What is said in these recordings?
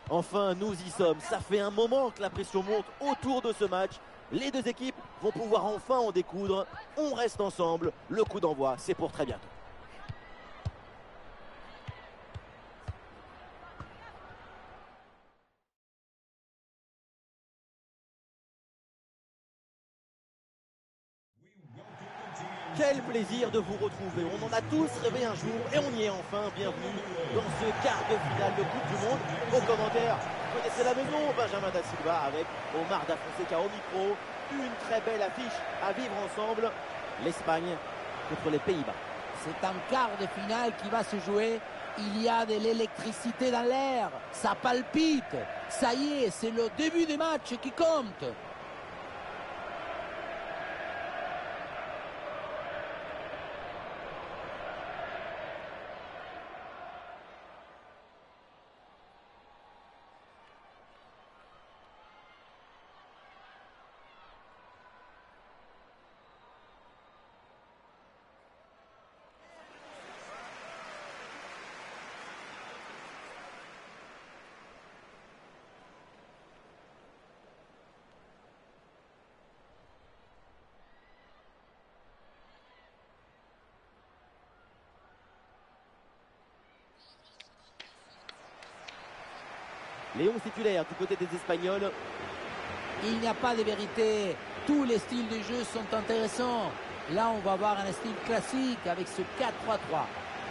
Enfin, nous y sommes. Ça fait un moment que la pression monte autour de ce match. Les deux équipes vont pouvoir enfin en découdre. On reste ensemble. Le coup d'envoi, c'est pour très bientôt. Quel plaisir de vous retrouver. On en a tous rêvé un jour et on y est enfin. Bienvenue dans ce quart de finale de Coupe du Monde. Aux commentaires, vous connaissez la maison, Benjamin Da Silva avec Omar Da Fonseca au micro. Une très belle affiche à vivre ensemble. L'Espagne contre les Pays-Bas. C'est un quart de finale qui va se jouer. Il y a de l'électricité dans l'air. Ça palpite. Ça y est, c'est le début du match qui compte. Les 11 titulaires du côté des Espagnols. Il n'y a pas de vérité. Tous les styles de jeu sont intéressants. Là, on va voir un style classique avec ce 4-3-3.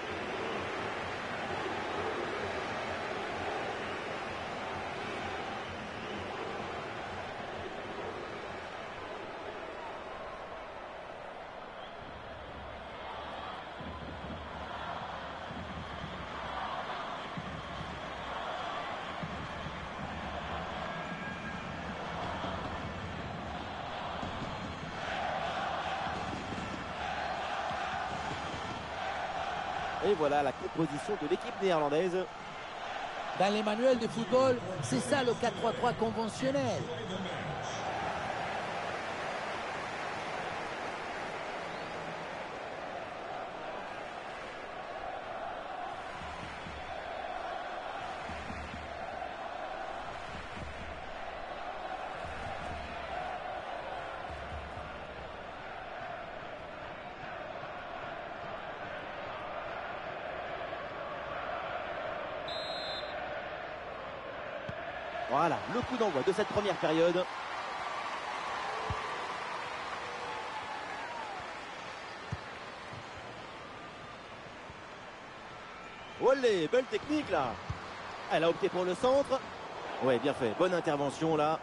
Et voilà la composition de l'équipe néerlandaise. Dans les manuels de football, c'est ça le 4-3-3 conventionnel. Voilà, le coup d'envoi de cette première période. Olé, belle technique là. Elle a opté pour le centre. Ouais, bien fait, bonne intervention là.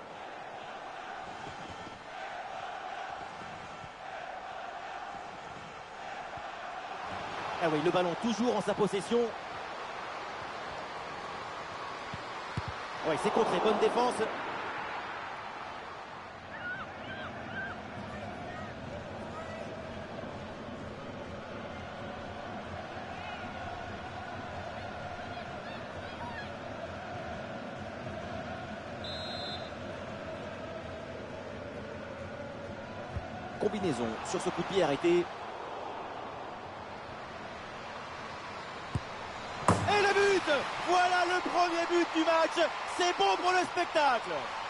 Ah oui, le ballon toujours en sa possession. Oui, c'est contré, bonne défense. Combinaison sur ce coup de pied arrêté. Et le but! Voilà le premier but du match. C'est bon pour le spectacle.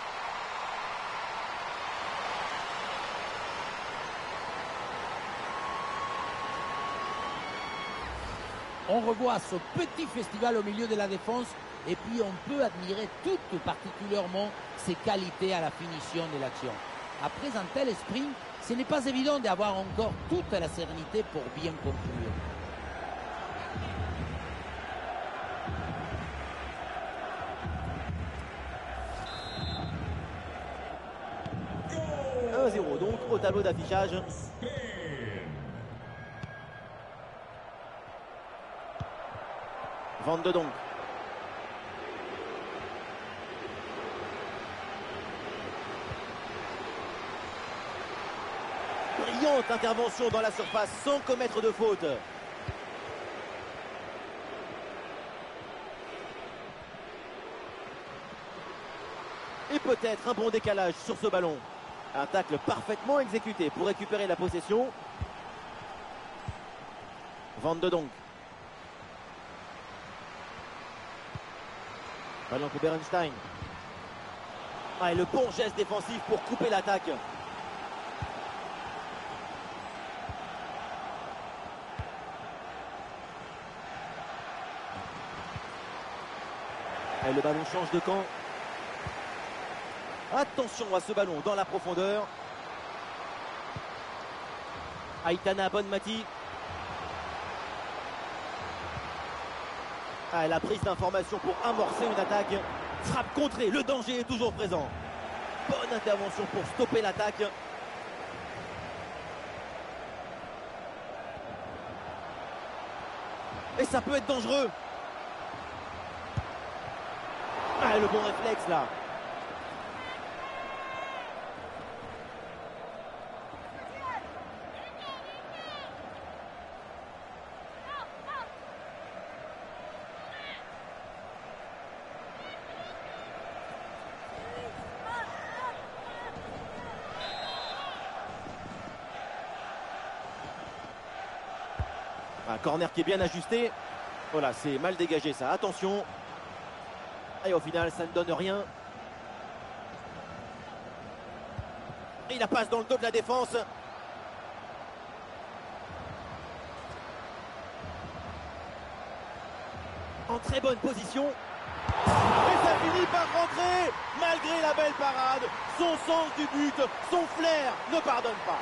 On revoit ce petit festival au milieu de la défense et puis on peut admirer tout particulièrement ses qualités à la finition de l'action. Après un tel sprint, ce n'est pas évident d'avoir encore toute la sérénité pour bien conclure. Donc au tableau d'affichage. Van de Donk. Brillante intervention dans la surface sans commettre de faute. Et peut-être un bon décalage sur ce ballon. Un tacle parfaitement exécuté pour récupérer la possession. Van de Donk. Ballon pour Berenstein. Ah, et le bon geste défensif pour couper l'attaque. Et le ballon change de camp. Attention à ce ballon dans la profondeur. Aitana Bonmati. Ah, la prise d'information pour amorcer une attaque. Frappe contrée, le danger est toujours présent. Bonne intervention pour stopper l'attaque. Et ça peut être dangereux. Ah, le bon réflexe là. Un corner qui est bien ajusté. Voilà, c'est mal dégagé ça. Attention. Et au final, ça ne donne rien. Et la passe dans le dos de la défense. En très bonne position. Et ça finit par rentrer. Malgré la belle parade, son sens du but, son flair ne pardonne pas.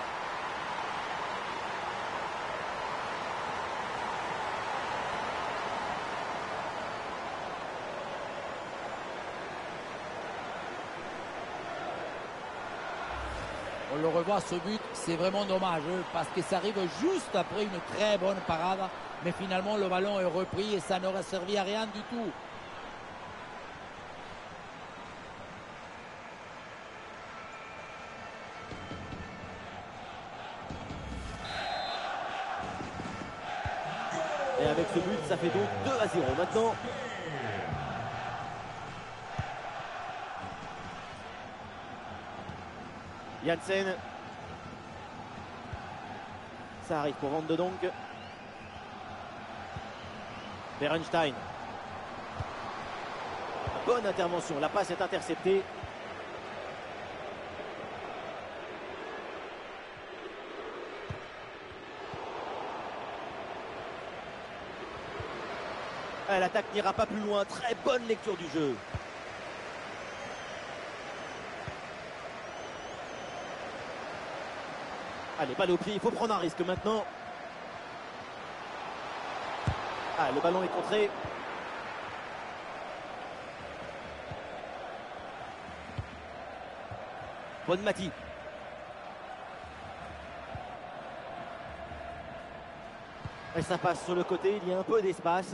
On le revoit, ce but, c'est vraiment dommage parce que ça arrive juste après une très bonne parade. Mais finalement, le ballon est repris et ça n'aurait servi à rien du tout. Et avec ce but, ça fait donc 2-0 maintenant. Janssen. Ça arrive pour Van de Donk. Berenstein. Bonne intervention, la passe est interceptée. L'attaque n'ira pas plus loin, très bonne lecture du jeu. Allez, balle au pied, il faut prendre un risque maintenant. Ah, le ballon est contré. Bonmati. Et ça passe sur le côté, il y a un peu d'espace.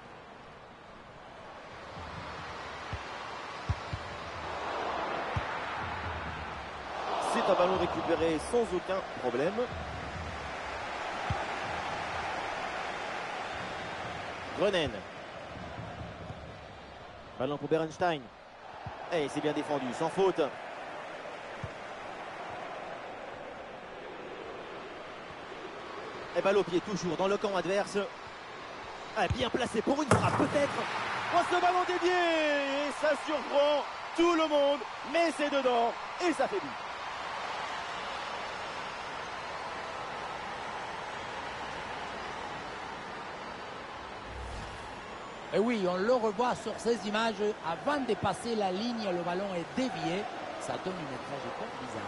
C'est un ballon récupéré sans aucun problème. Grenen. Ballon pour Berenstein. Et c'est bien défendu, sans faute. Et balle au pied, toujours dans le camp adverse. Ah, bien placé pour une frappe, peut-être. Oh, ce ballon dédié. Et ça surprend tout le monde. Mais c'est dedans. Et ça fait but. Et oui, on le revoit sur ces images. Avant de passer la ligne, le ballon est dévié. Ça donne une trajectoire bizarre.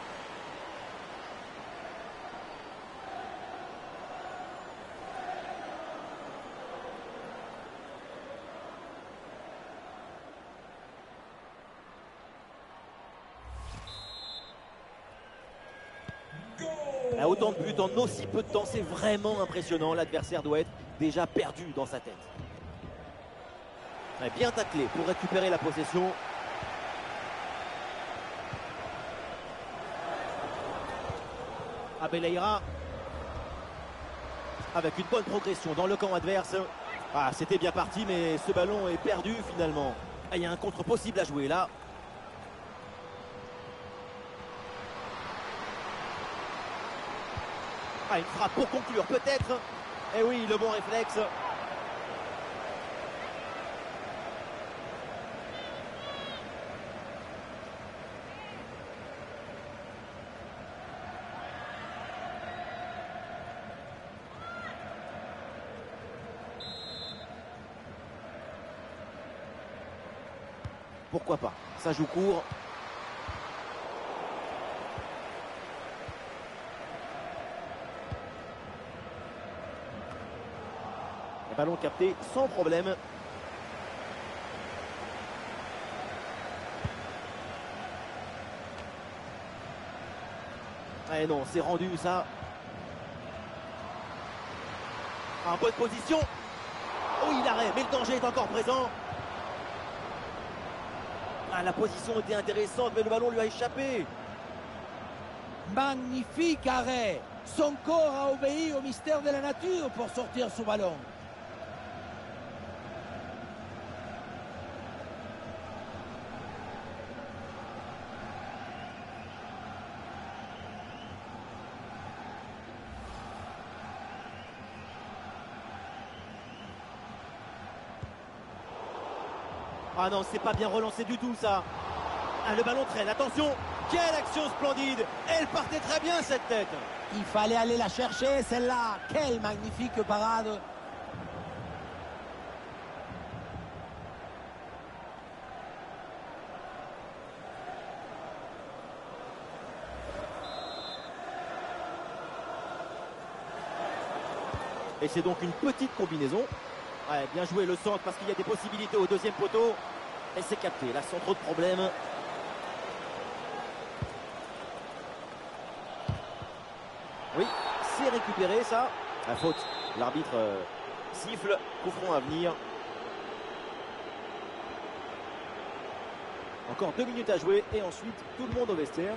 Autant de buts en aussi peu de temps, c'est vraiment impressionnant. L'adversaire doit être déjà perdu dans sa tête. Bien taclé pour récupérer la possession. Abelleira avec une bonne progression dans le camp adverse. Ah, c'était bien parti, mais ce ballon est perdu finalement. Ah, il y a un contre possible à jouer là. Ah, une frappe pour conclure peut-être. Et oui, le bon réflexe. Pourquoi pas? Ça joue court. Le ballon capté sans problème. Eh non, c'est rendu ça. En bonne position. Oh, il arrête, mais le danger est encore présent. Ah, la position était intéressante, mais le ballon lui a échappé. Magnifique arrêt. Son corps a obéi au mystère de la nature pour sortir ce ballon. Ah non, c'est pas bien relancé du tout ça. Ah, le ballon traîne, attention. Quelle action splendide. Elle partait très bien cette tête. Il fallait aller la chercher celle-là. Quelle magnifique parade. Et c'est donc une petite combinaison. Ouais, bien joué le centre parce qu'il y a des possibilités au deuxième poteau. Et c'est capté, là sans trop de problèmes. Oui, c'est récupéré ça. La faute, l'arbitre siffle, coup franc à venir. Encore 2 minutes à jouer et ensuite tout le monde au vestiaire.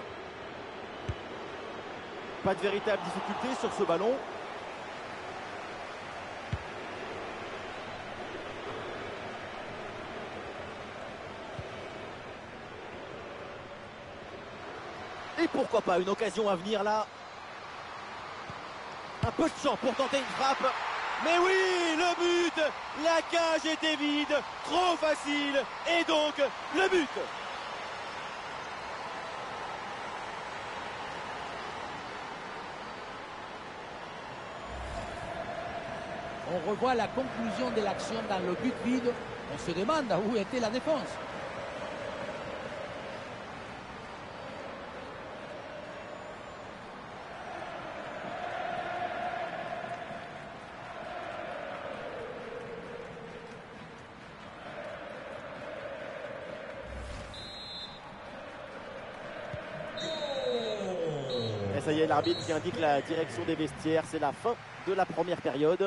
Pas de véritable difficulté sur ce ballon. Et pourquoi pas une occasion à venir là. Un peu de champ pour tenter une frappe. Mais oui, le but. La cage était vide. Trop facile. Et donc, le but. On revoit la conclusion de l'action dans le but vide. On se demande où était la défense. Et ça y est, l'arbitre qui indique la direction des vestiaires. C'est la fin de la première période.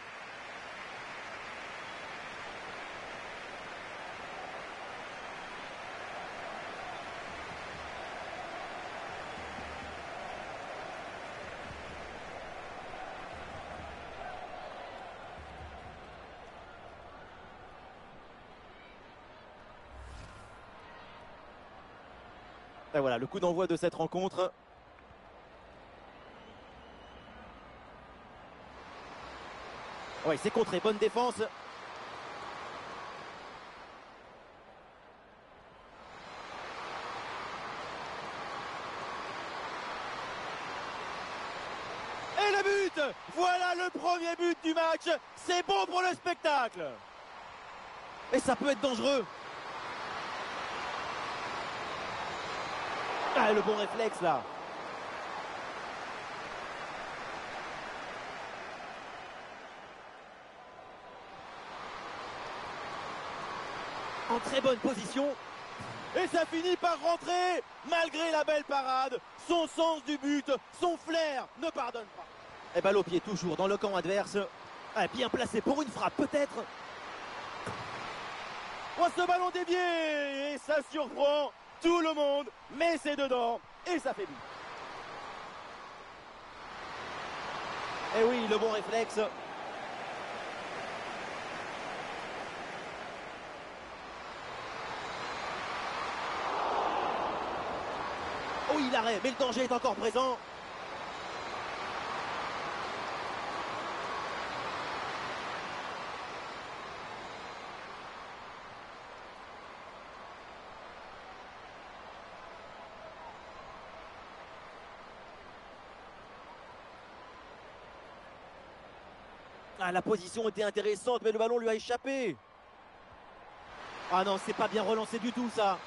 Et voilà, le coup d'envoi de cette rencontre. Oui, c'est contré, bonne défense. Et le but! Voilà le premier but du match. C'est bon pour le spectacle. Et ça peut être dangereux. Ah, le bon réflexe là. En très bonne position. Et ça finit par rentrer. Malgré la belle parade, son sens du but, son flair ne pardonne pas. Et balle au pied toujours dans le camp adverse. Ah, bien placé pour une frappe peut-être. Oh, ce ballon dévié. Et ça surprend tout le monde. Mais c'est dedans. Et ça fait but. Et oui, le bon réflexe. Oh, il arrête, mais le danger est encore présent. Ah, la position était intéressante, mais le ballon lui a échappé. Ah non, c'est pas bien relancé du tout ça.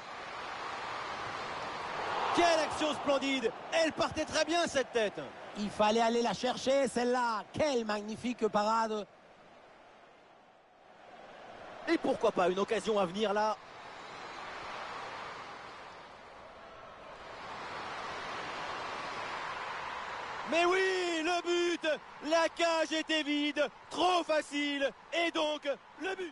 Quelle action splendide! Elle partait très bien cette tête. Il fallait aller la chercher celle-là. Quelle magnifique parade. Et pourquoi pas une occasion à venir là? Mais oui, le but! La cage était vide, trop facile, et donc le but!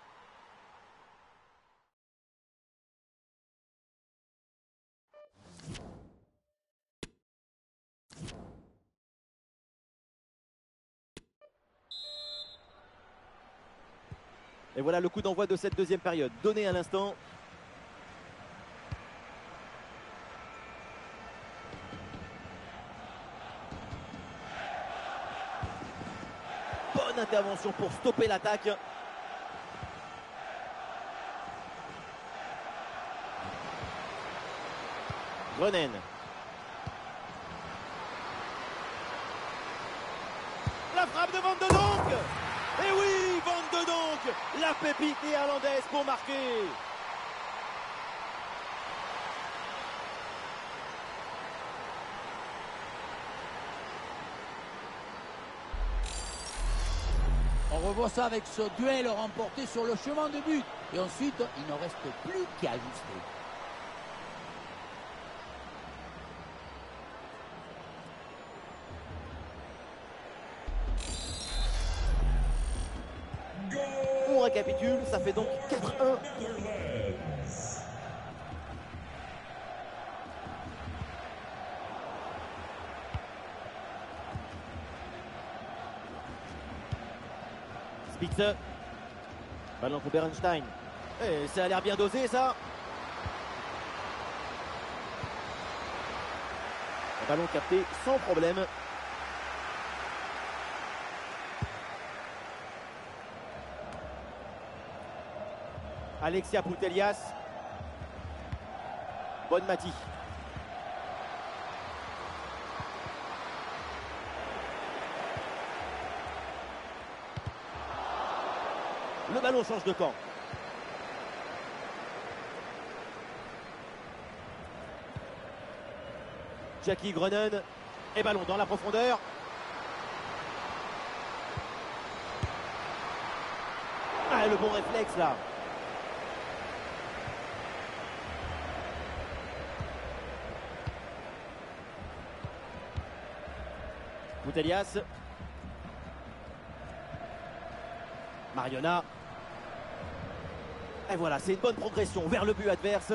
Et voilà le coup d'envoi de cette deuxième période, donné à l'instant. Bonne intervention pour stopper l'attaque. Groenen. La frappe de Van de Donk. Et oui, Van de Donk, la pépite néerlandaise pour marquer. On revoit ça avec ce duel remporté sur le chemin de but. Et ensuite, il ne reste plus qu'à ajuster. On récapitule, ça fait donc 4-1. Spitze. Ballon pour Bernstein. Et ça a l'air bien dosé ça. Un ballon capté sans problème. Alexia Putellas. Bonne Mati. Le ballon change de camp. Jackie Groenen. Et ballon dans la profondeur. Ah, le bon réflexe là. Putellas. Mariona. Et voilà, c'est une bonne progression vers le but adverse.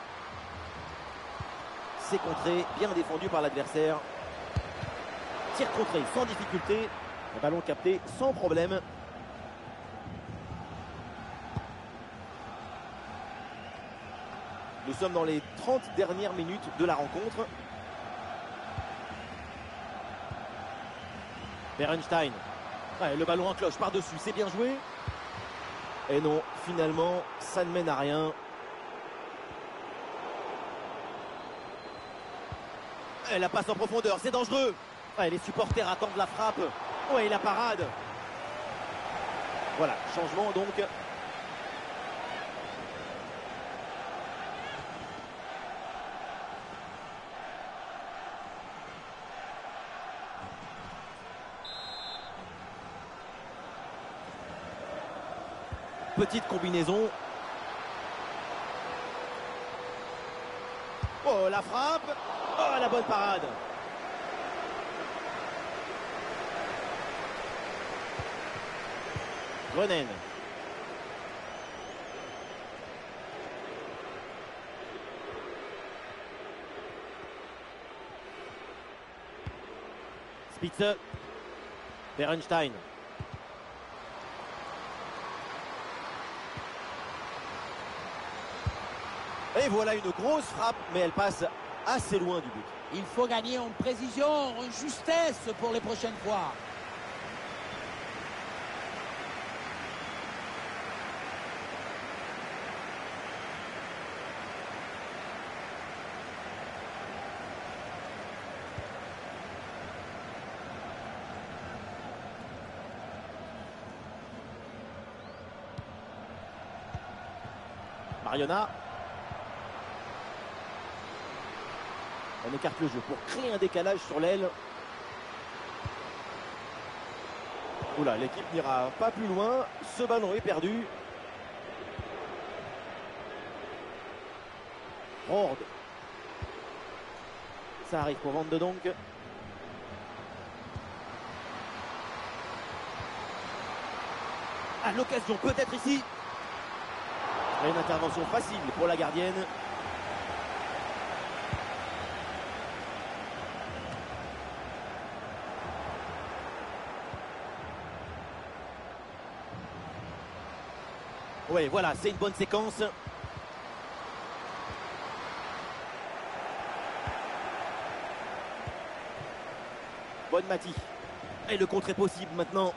C'est contré, bien défendu par l'adversaire. Tir contré sans difficulté. Un ballon capté sans problème. Nous sommes dans les 30 dernières minutes de la rencontre. Bernstein. Ouais, le ballon en cloche par-dessus, c'est bien joué. Et non, finalement, ça ne mène à rien. Et la passe en profondeur, c'est dangereux. Ouais, les supporters attendent la frappe. Ouais, la parade. Voilà, changement donc. Petite combinaison. Oh, la frappe. Oh, la bonne parade. Groenen. Spitze. Bernstein. Et voilà une grosse frappe, mais elle passe assez loin du but. Il faut gagner en précision, en justesse pour les prochaines fois. Mariona. On écarte le jeu pour créer un décalage sur l'aile. Oula, l'équipe n'ira pas plus loin. Ce ballon est perdu. Rord. Ça arrive pour Van de Donk. Ah, l'occasion peut-être ici. Et une intervention facile pour la gardienne. Oui, voilà, c'est une bonne séquence. Bonne Mati. Et le contre est possible maintenant.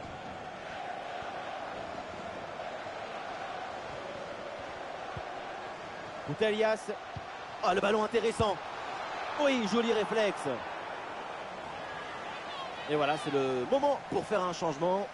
Putellas. Ah, le ballon intéressant. Oui, joli réflexe. Et voilà, c'est le moment pour faire un changement.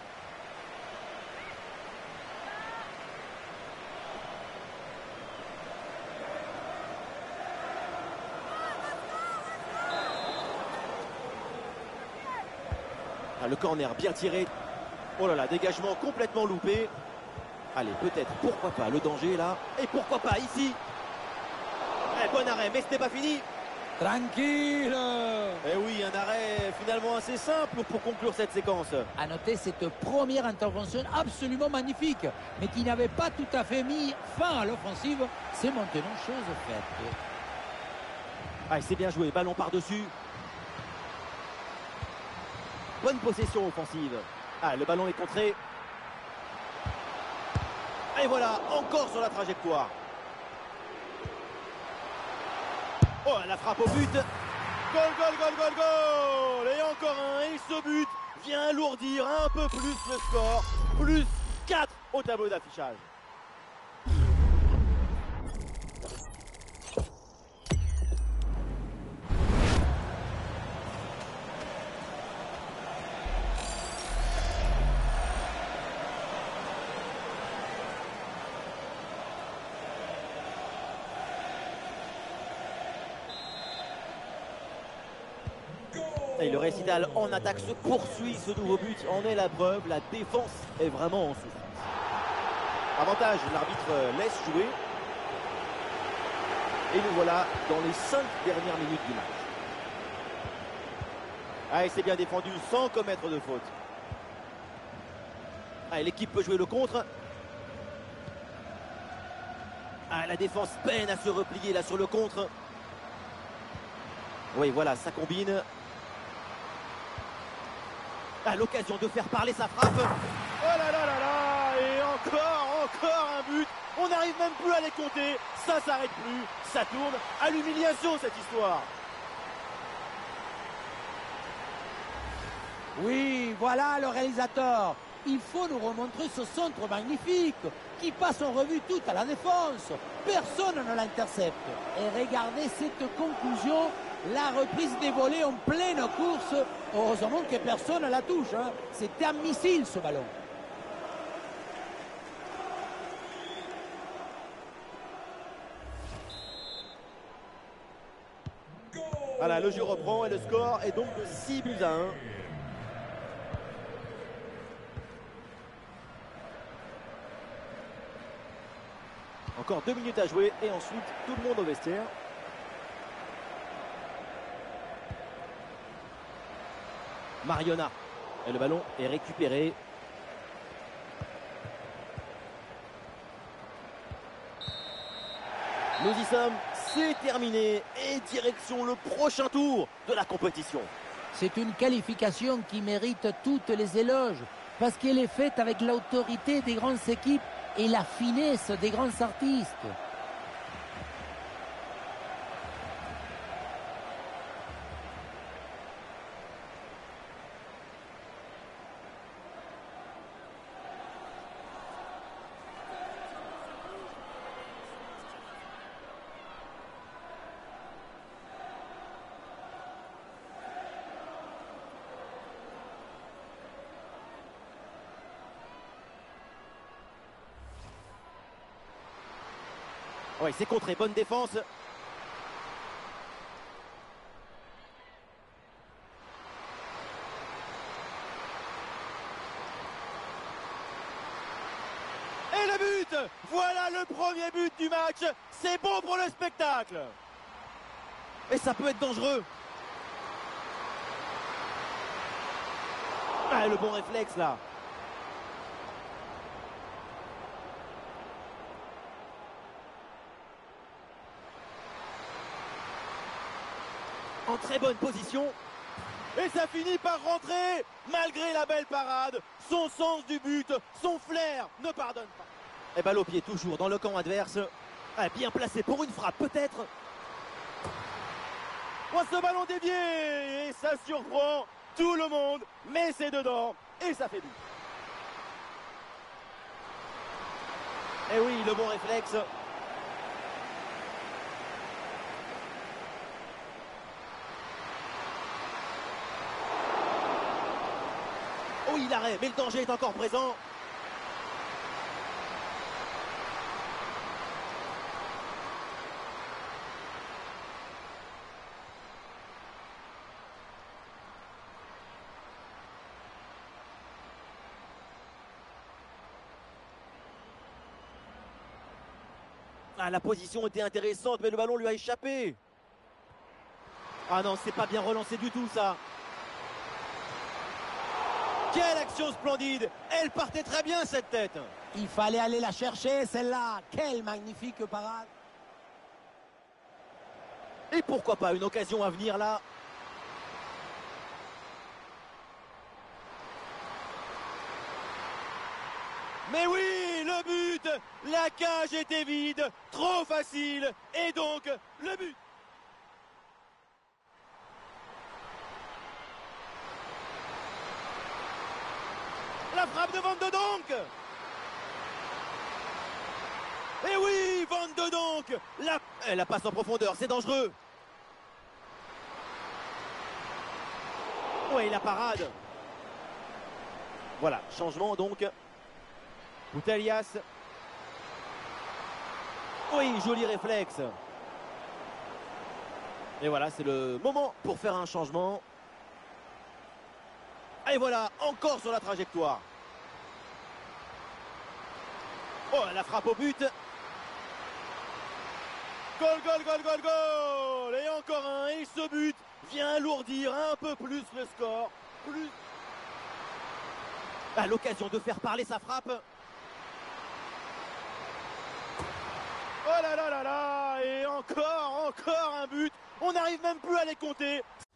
Ah, le corner bien tiré. Oh là là, dégagement complètement loupé. Allez, peut-être, pourquoi pas, le danger là. Et pourquoi pas ici. Bon arrêt, mais ce n'est pas fini. Tranquille. Et oui, un arrêt finalement assez simple pour conclure cette séquence. À noter cette première intervention absolument magnifique, mais qui n'avait pas tout à fait mis fin à l'offensive. C'est maintenant chose faite. Ah, c'est bien joué, ballon par-dessus. Bonne possession offensive. Ah, le ballon est contré. Et voilà, encore sur la trajectoire. Oh, la frappe au but. Goal, goal, goal, goal, goal. Et encore un. Et ce but vient alourdir un peu plus le score. Plus 4 au tableau d'affichage. Et le récital en attaque se poursuit. Ce nouveau but en est la preuve. La défense est vraiment en souffrance. Avantage, l'arbitre laisse jouer. Et nous voilà dans les 5 dernières minutes du match. Ah, c'est bien défendu sans commettre de faute. Ah, l'équipe peut jouer le contre. Ah, la défense peine à se replier là sur le contre. Oui, voilà, ça combine. À l'occasion de faire parler sa frappe. Oh là là là là. Et encore un but. On n'arrive même plus à les compter. Ça s'arrête plus. Ça tourne à l'humiliation cette histoire. Oui, voilà le réalisateur. Il faut nous remontrer ce centre magnifique qui passe en revue toute à la défense. Personne ne l'intercepte. Et regardez cette conclusion. La reprise des volets en pleine course. Heureusement que personne ne la touche. Hein. C'était un missile ce ballon. Voilà, le jeu reprend et le score est donc de 6-1. Encore 2 minutes à jouer et ensuite tout le monde au vestiaire. Mariona. Et le ballon est récupéré. Nous y sommes, c'est terminé. Et direction le prochain tour de la compétition. C'est une qualification qui mérite toutes les éloges parce qu'elle est faite avec l'autorité des grandes équipes et la finesse des grands artistes. Ouais, c'est contré, bonne défense. Et le but! Voilà le premier but du match. C'est bon pour le spectacle. Et ça peut être dangereux. Ah, le bon réflexe là. En très bonne position. Et ça finit par rentrer. Malgré la belle parade, son sens du but, son flair ne pardonne pas. Et balle au pied toujours dans le camp adverse. Ah, bien placé pour une frappe peut-être. Oh, ce ballon dévié. Et ça surprend tout le monde. Mais c'est dedans. Et ça fait but. Et oui, le bon réflexe. Oh, il arrête, mais le danger est encore présent. Ah, la position était intéressante, mais le ballon lui a échappé. Ah non, c'est pas bien relancé du tout ça. Quelle action splendide! Elle partait très bien cette tête. Il fallait aller la chercher, celle-là. Quelle magnifique parade. Et pourquoi pas une occasion à venir là? Mais oui, le but! La cage était vide, trop facile, et donc le but! La frappe de Van de Donk! Et oui, Van de Donk! La passe en profondeur, c'est dangereux! Oui, la parade! Voilà, changement donc. Putellas. Oui, joli réflexe. Et voilà, c'est le moment pour faire un changement. Et voilà, encore sur la trajectoire. Oh, la frappe au but. Goal, goal, goal, goal, goal. Et encore un. Et ce but vient alourdir un peu plus le score. Plus. À l'occasion de faire parler sa frappe. Oh là là là là. Et encore un but. On n'arrive même plus à les compter.